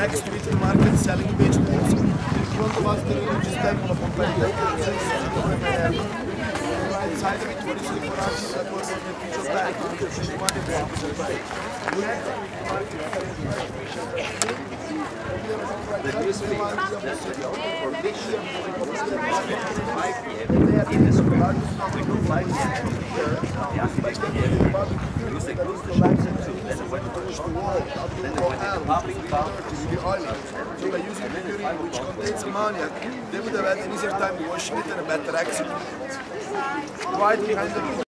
next street in the market selling vegetables. In front of us there is just temple of Pompeii. Inside of it, what is the Quran that was on the picture back? So by using urine which contains ammoniac, they would have had an easier time washing it and a better exit. Right behind the